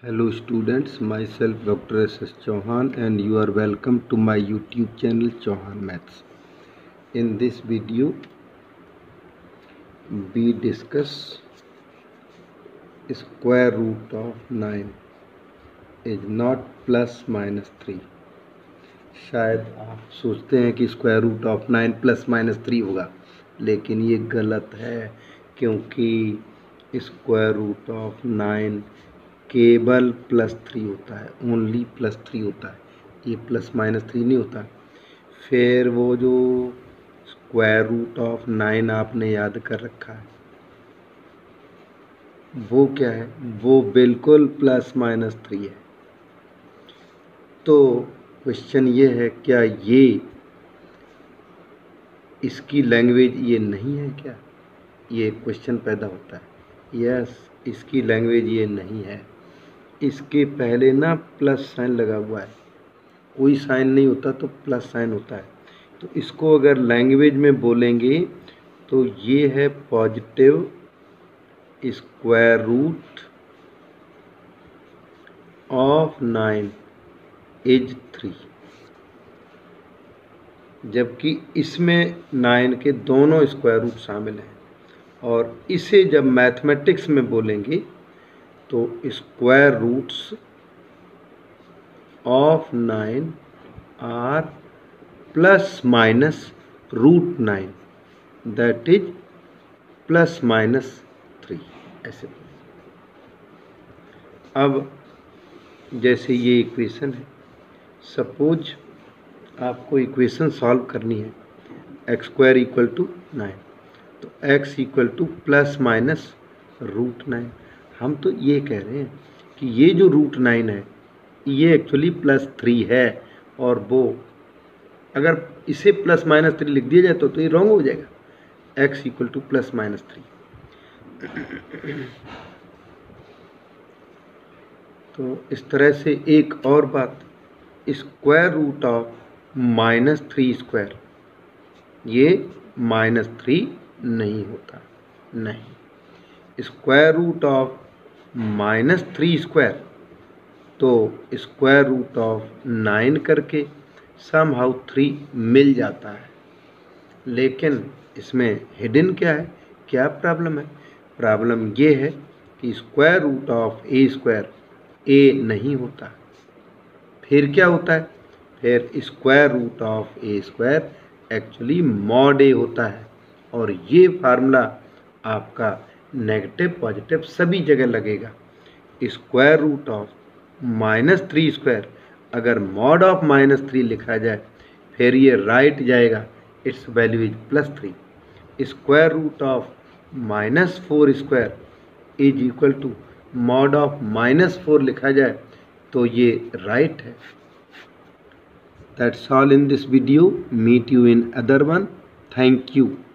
Hello students, myself Dr. S. Chauhan and you are welcome to my YouTube channel CHAUHAN Maths. In this video, we discuss square root of 9 is not plus minus 3. शायद आप सोचते हैं कि square root of 9 plus minus 3 होगा, लेकिन ये गलत है क्योंकि स्क्वायर रूट ऑफ 9 केवल +3 होता है, ओनली +3 होता है, ये प्लस माइनस 3 नहीं होता। फिर वो जो स्क्वायर रूट ऑफ 9 आपने याद कर रखा है वो क्या है, वो बिल्कुल +-3 है। तो क्वेश्चन ये है, क्या ये इसकी लैंग्वेज ये नहीं है क्या? ये क्वेश्चन पैदा होता है। यस, इसकी लैंग्वेज ये नहीं है। इसके पहले ना प्लस साइन लगा हुआ है, कोई साइन नहीं होता तो प्लस साइन होता है। तो इसको अगर लैंग्वेज में बोलेंगे तो ये है positive square root of 9 is 3, जबकि इसमें 9 के दोनों स्क्वायर रूट शामिल हैं। और इसे जब मैथमेटिक्स में बोलेंगे तो square roots of 9 are ±√9, that is ±3, ऐसे। अब जैसे ये इक्वेशन है, सपोज आपको इक्वेशन सॉल्व करनी है x² = 9, तो x = ±√9। हम तो ये कह रहे हैं कि ये जो √9 है ये एक्चुअली +3 है, और वो अगर इसे ±3 लिख दिया जाए तो ये रॉन्ग हो जाएगा, x = ±3। तो इस तरह से एक और बात, स्क्वायर रूट ऑफ -3², ये -3 नहीं होता, नहीं। स्क्वायर रूट ऑफ -3², तो स्क्वायर रूट ऑफ 9 करके समहाउ 3 मिल जाता है। लेकिन इसमें हिडन क्या है, क्या प्रॉब्लम है? प्रॉब्लम ये है कि square root of a² a नहीं होता। फिर क्या होता है? फिर square root of a² actually mod a होता है। और ये फार्मूला आपका नेगेटिव पॉजिटिव सभी जगह लगेगा। स्क्वायर रूट ऑफ -3² अगर mod ऑफ -3 लिखा जाए फिर ये राइट जाएगा, its value is +3। Square root of -4² is equal to mod of -4 लिखा जाए तो ये राइट है। That's all in this video. Meet you in other one. Thank you.